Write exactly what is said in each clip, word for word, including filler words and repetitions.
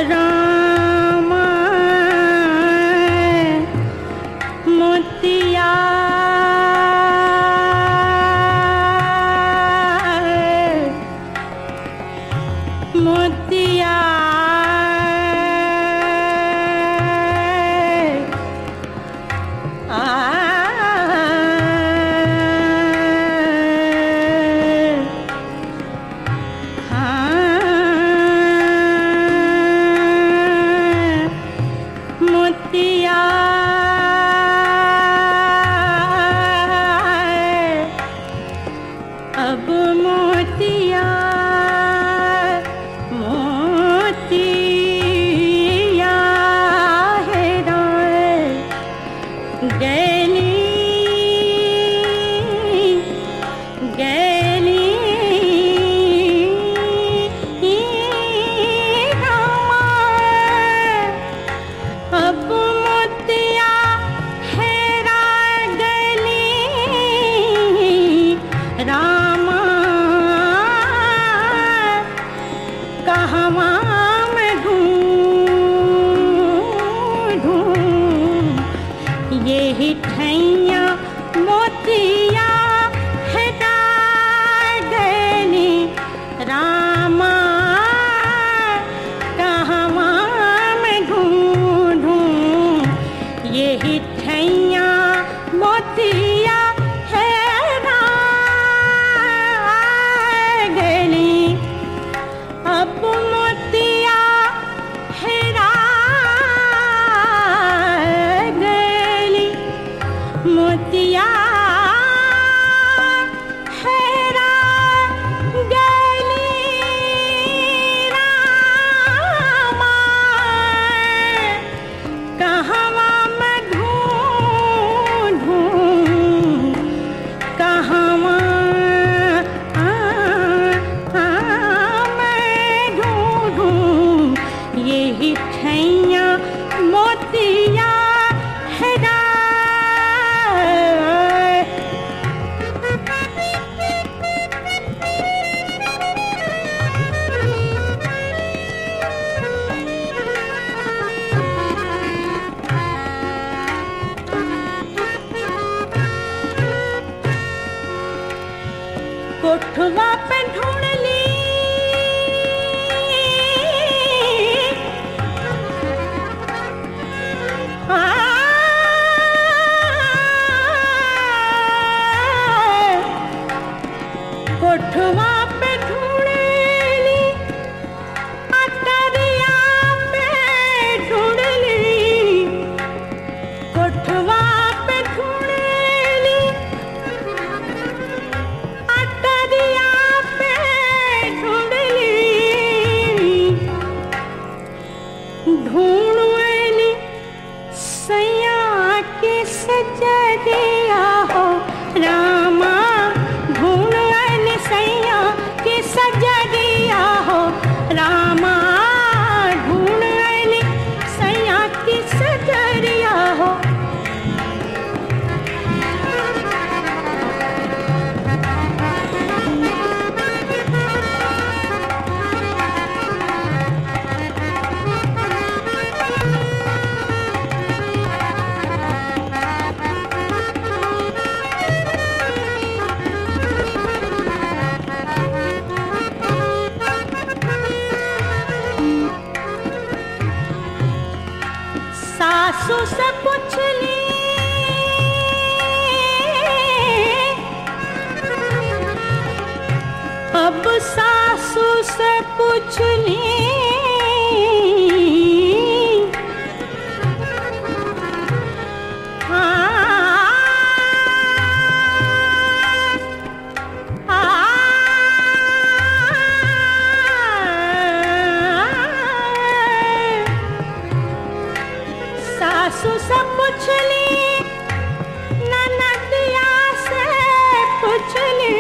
रामा मोतिया मोतिया अब मोतिया मोतिया हेराए गैली गैली रामा अब मोतिया हेरा गैली रामा कहवा मैं ढूंढूं यही ठैया मोतिया हेरा गैली रामा कहवा मैं ढूंढूं यही ठैया मोतिया अब मोतिया हेरा गैली मोतिया हेरा गैली रामा कहवा मैं ढूंढूं कहवा यही ठैया मोतिया हेरा कोठवा पे ढूंढ ली कोठवा पे ढूंढ ली अटरिया पे ढूंढ ली कोठवा पे ढूंढ ली अटरिया पे ढूंढ ली ढूंढ ली सैया के सजरिया हो रामा ढूंढ सैया के सजरिया हो रामा ढूंढ ली सैया की सजरिया हो सासू से पूछ ली अब सासू से पूछ ली सासू से पूछ ली ननदिया से पूछ ली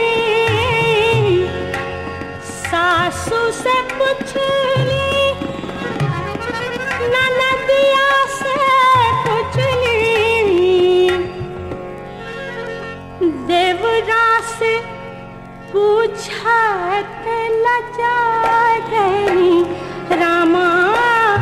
सासू से पूछ ली ननदिया से पूछ ली देवरा से पूछत लजा गई रामा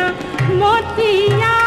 मोतिया